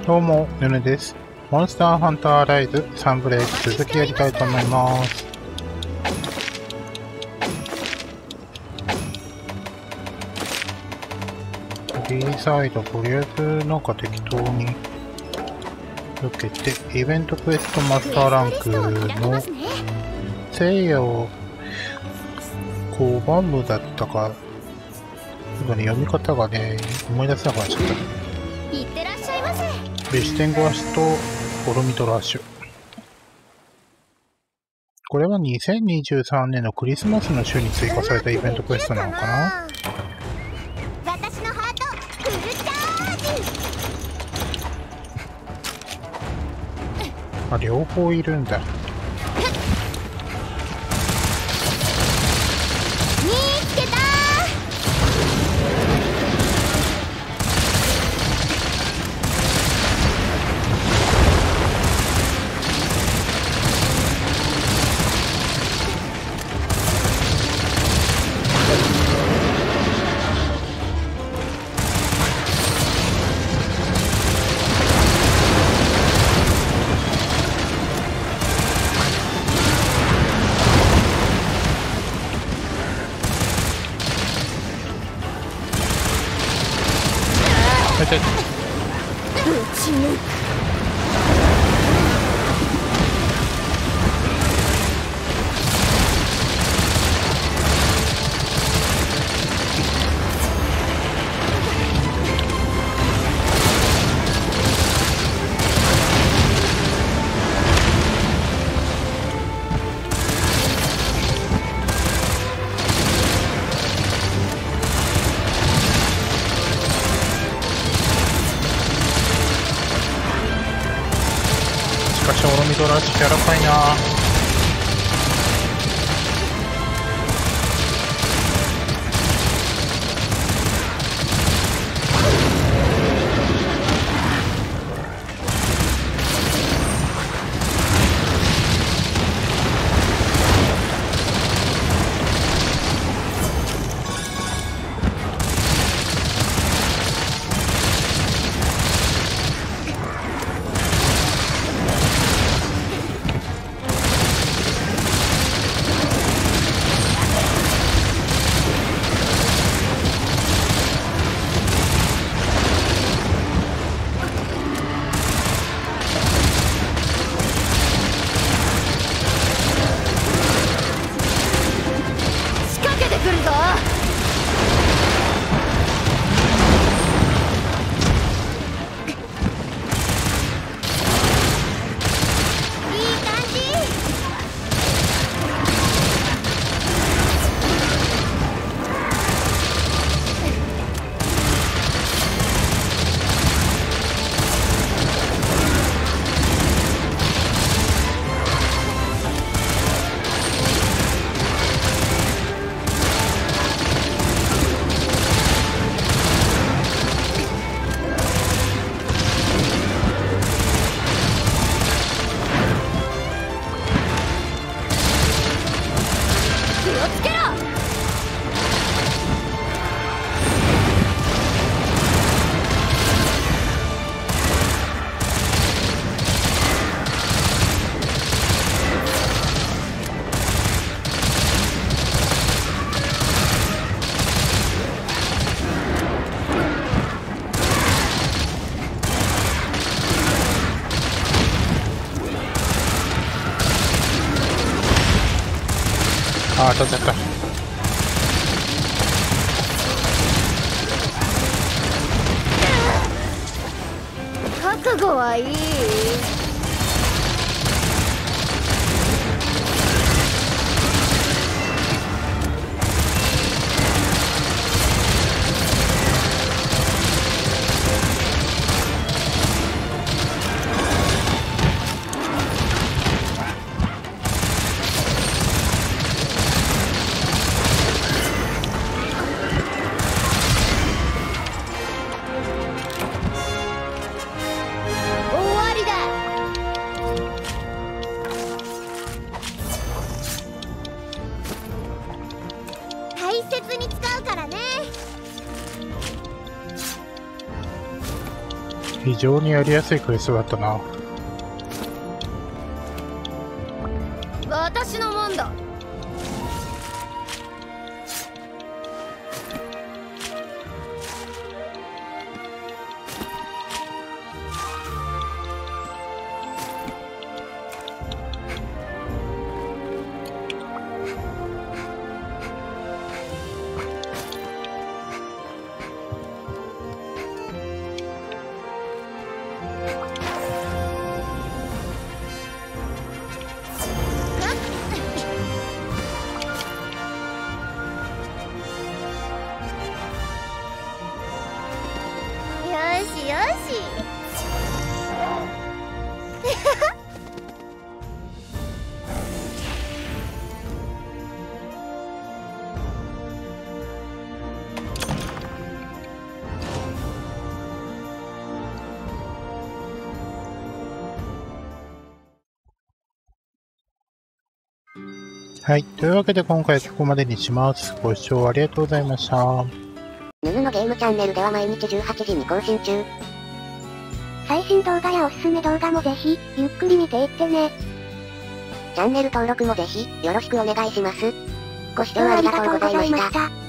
どうも、ヨネです。モンスターハンターライズサンブレイク続きやりたいと思います。B サイド、とりあえずなんか適当に受けて、イベントクエストマスターランクの聖夜をコバムだったか、今ね、読み方がね、思い出せなくなっちゃった。いってらっしゃいませ。ベシテンゴアシとオロミトラッシュ。これは2023年のクリスマスの週に追加されたイベントクエストなのかな。 私のハートフルチャージ。 あ、両方いるんだ。 見つけた。 撃ち抜く。 しかしオロミトラッシュ柔らかいな。あ、当たっちゃった。 覚悟はいい。終わりだ。 非常にやりやすいクエストだったな。 私のもんだ。よしよし。 はい。というわけで今回はここまでにします。ご視聴ありがとうございました。 ヌヌのゲームチャンネルでは毎日18時に更新中。最新動画やおすすめ動画もぜひ、ゆっくり見ていってね。チャンネル登録もぜひ、よろしくお願いします。ご視聴ありがとうございました。